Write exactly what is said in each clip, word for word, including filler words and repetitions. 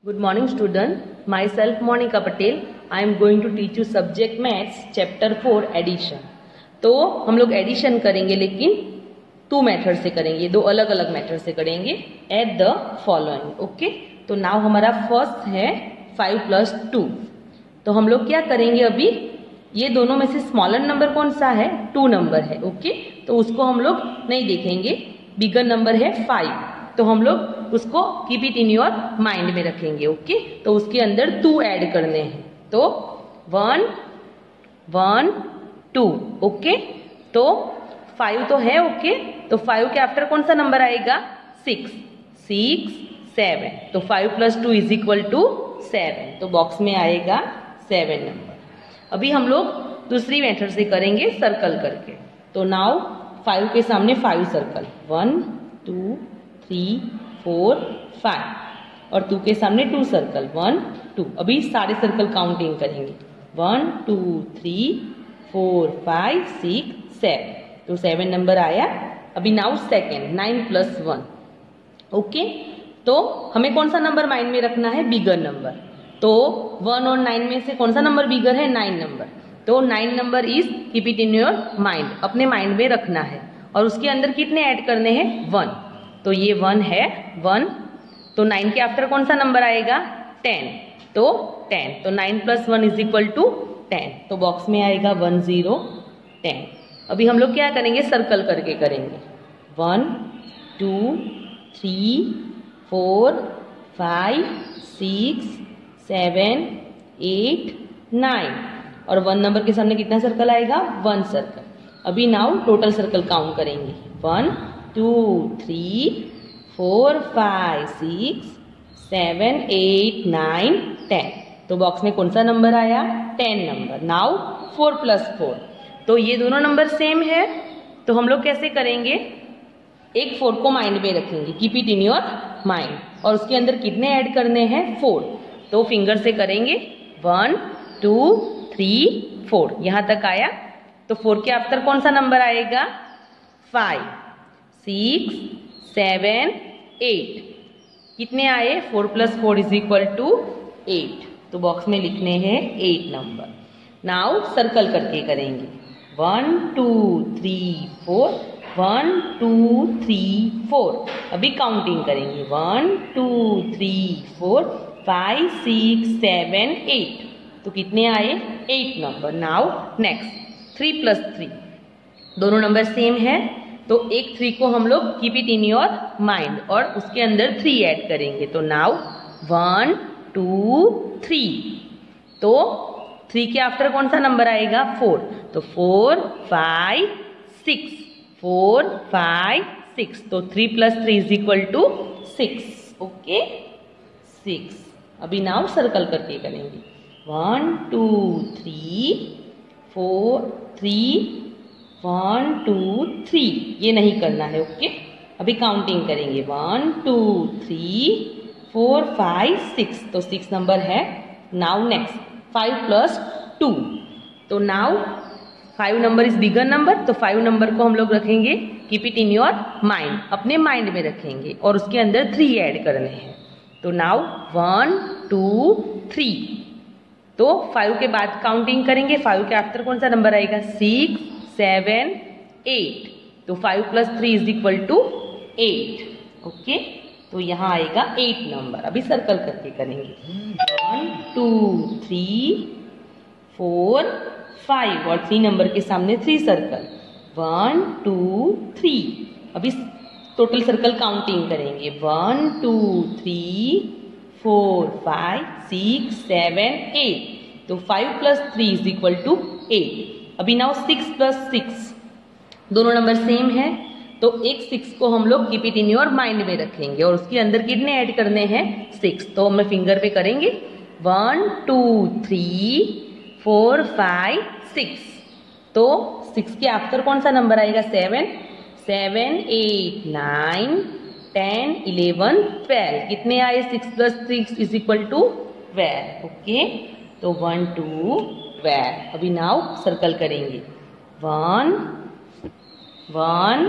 Good morning student, myself Monica Patel. I am going to teach you subject maths chapter four addition. तो हम लोग addition करेंगे लेकिन to method से करेंगे, दो अलग अलग मेथड से करेंगे एट द फॉलोइंग. ओके, तो नाउ हमारा फर्स्ट है फाइव प्लस टू. तो हम लोग क्या करेंगे, अभी ये दोनों में से स्मॉलर नंबर कौन सा है, टू नंबर है. ओके, तो उसको हम लोग नहीं देखेंगे. बिगर नंबर है फाइव, तो हम लोग उसको keep it in your mind में रखेंगे. ओके, तो उसके अंदर टू ऐड करने हैं. तो वन वन टू. ओके, तो फाइव तो है. ओके, तो फाइव के आफ्टर कौन सा नंबर आएगा, सिक्स. सिक्स सेवन, तो five plus two is equal to seven. तो बॉक्स में आएगा सेवन नंबर. अभी हम लोग दूसरी मेथड से करेंगे सर्कल करके. तो नाउ फाइव के सामने five circle, one two three four five, और टू के सामने टू सर्कल, वन टू. अभी सारे सर्कल काउंटिंग करेंगे, one two three four five six seven. तो सेवन नंबर आया. अभी now second, nine plus one. Okay, तो हमें कौन सा नंबर माइंड में रखना है, बिगर नंबर. तो वन और नाइन में से कौन सा नंबर बिगर है, नाइन नंबर. तो nine number is keep it in your mind, अपने माइंड में रखना है. और उसके अंदर कितने ऐड करने हैं, वन. तो ये वन है, वन. तो नाइन के आफ्टर कौन सा नंबर आएगा, टेन. तो टेन, तो nine plus one is equal to ten. तो बॉक्स में आएगा वन जीरो टेन. अभी हम लोग क्या करेंगे, सर्कल करके करेंगे, one two three four five six seven eight nine, और वन नंबर के सामने कितना सर्कल आएगा, वन सर्कल. अभी नाउ टोटल सर्कल काउंट करेंगे, one two three four five six seven eight nine ten. तो बॉक्स में कौन सा नंबर आया, ten number. Now four plus four. तो ये दोनों नंबर सेम है, तो हम लोग कैसे करेंगे, एक फोर को माइंड में रखेंगे, keep it in your mind. और उसके अंदर कितने ऐड करने हैं, फोर. तो फिंगर से करेंगे, वन टू थ्री फोर, यहां तक आया. तो फोर के आफ्टर कौन सा नंबर आएगा, फाइव सिक्स सेवन एट. कितने आए, four plus four is equal to eight. तो बॉक्स में लिखने हैं एट नंबर. नाउ सर्कल करके करेंगे, one two three four one two three four. अभी काउंटिंग करेंगे, one two three four five six seven eight. तो कितने आए, eight number. Now next three plus three, दोनों नंबर सेम है. तो एक थ्री को हम लोग keep it in your mind और उसके अंदर थ्री ऐड करेंगे. तो नाउ वन टू थ्री. तो थ्री के आफ्टर कौन सा नंबर आएगा, फोर. तो four five six, four five six. तो three plus three is equal to six. Okay, six. अभी नाउ सर्कल करके करेंगे, one two three four three one two three. ये नहीं करना है. ओके, अभी काउंटिंग करेंगे, one two three four five six. तो सिक्स नंबर है. Now next five plus two. तो now five number is bigger number. तो फाइव नंबर को हम लोग रखेंगे, keep it in your mind, अपने माइंड में रखेंगे. और उसके अंदर थ्री ऐड करने हैं. तो नाउ वन टू थ्री. तो फाइव के बाद काउंटिंग करेंगे, फाइव के आफ्टर कौन सा नंबर आएगा, सिक्स सेवन एट. तो five plus three is equal to eight. Okay, तो यहाँ आएगा एट नंबर. अभी सर्कल करके करेंगे, one two three four five, और थ्री नंबर के सामने three circle, one two three. अभी टोटल सर्कल काउंटिंग करेंगे, one two three four five six seven eight. तो five plus three is equal to eight. अभी now six plus six, दोनों number same है. तो एक सिक्स को हम लोग keep it in your mind में रखेंगे और उसके अंदर कितने ऐड करने हैं, सिक्स. तो हम फिंगर पे करेंगे, one two three four five six. तो सिक्स के आफ्टर कौन सा नंबर आएगा, seven. Seven eight nine ten eleven twelve. कितने आए, six plus six is equal to twelve. Okay, तो वन टू ट्वेल्व. अभी नाउ सर्कल करेंगे, one one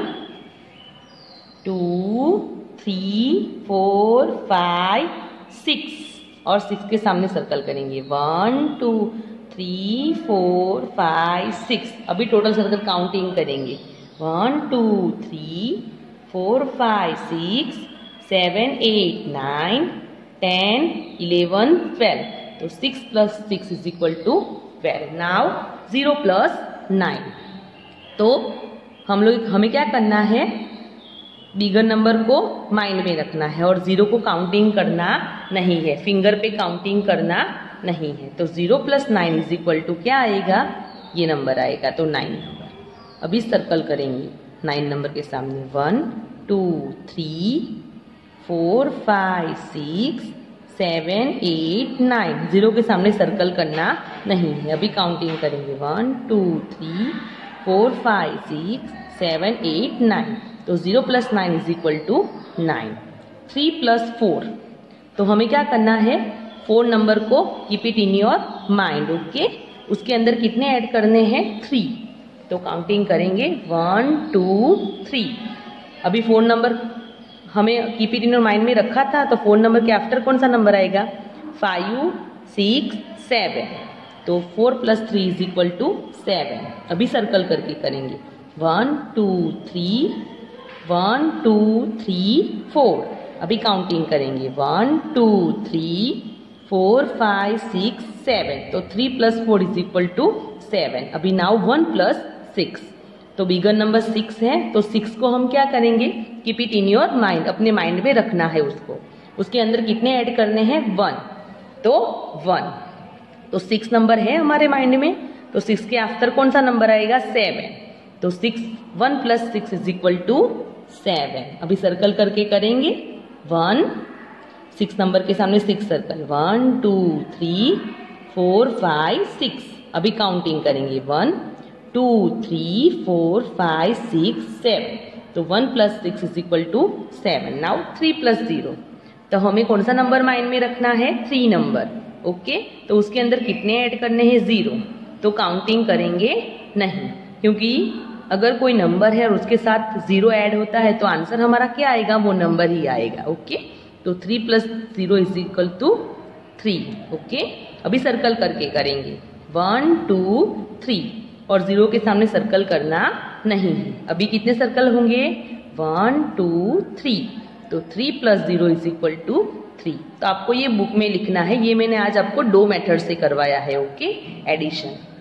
two three four five six और सिक्स के सामने सर्कल करेंगे। One two three four five six. अभी टोटल सर्कल काउंटिंग करेंगे। One two three four five six seven eight nine ten eleven twelve. तो six plus six is equal to twelve. Now zero plus nine. तो हम लोग हमें क्या करना है, बिगर नंबर को माइंड में रखना है और जीरो को काउंटिंग करना नहीं है, फिंगर पे काउंटिंग करना नहीं है। तो zero plus nine is equal to क्या आएगा, ये नंबर आएगा। तो नाइन नंबर अभी सर्कल करेंगे नाइन नंबर के सामने। One two three four five six seven eight nine. Zero के सामने सर्कल करना नहीं है, अभी काउंटिंग करेंगे। One two three four five six seven eight nine. तो zero plus nine is equal to nine. Three plus four, तो हमें क्या करना है, फोर नंबर को keep it in your mind. Okay, उसके अंदर कितने ऐड करने हैं, थ्री। तो काउंटिंग करेंगे वन टू थ्री। अभी फोर नंबर हमें keep it in your mind में रखा था, तो फोर नंबर के आफ्टर कौन सा नंबर आएगा, फाइव सिक्स सेवन। तो four plus three is equal to seven. अभी सर्कल करके करेंगे। One two three one two three four. अभी काउंटिंग करेंगे। One two three four five six seven. तो three plus four is equal to seven. अभी now one plus six. तो bigger number six है, तो सिक्स को हम क्या करेंगे, keep it in your mind, अपने माइंड में रखना है उसको। उसके अंदर कितने ऐड करने हैं, वन। तो वन, तो सिक्स नंबर है हमारे माइंड में, तो सिक्स के आफ्टर कौन सा नंबर आएगा, सेवन। तो six one plus six is equal to seven. अभी सर्कल करके करेंगे। वन, सिक्स नंबर के सामने six circle. One two three four five six. अभी काउंटिंग करेंगे। One two three four five six seven. तो one plus six is equal to seven. Now three plus zero, तो हमें कौन सा नंबर माइंड में रखना है, थ्री नंबर। ओके, तो उसके अंदर कितने ऐड करने हैं, जीरो। तो काउंटिंग करेंगे नहीं, क्योंकि अगर कोई नंबर है और उसके साथ जीरो ऐड होता है तो आंसर हमारा क्या आएगा, वो नंबर ही आएगा। ओके, तो three plus zero is equal to three. Okay, अभी सर्कल करके करेंगे। वन टू थ्री और जीरो के सामने सर्कल करना नहीं है। अभी कितने सर्कल होंगे, वन टू थ्री। तो three plus zero is equal to three. तो आपको ये बुक में लिखना है। ये मैंने आज आपको दो मेथड से करवाया है। Okay, addition.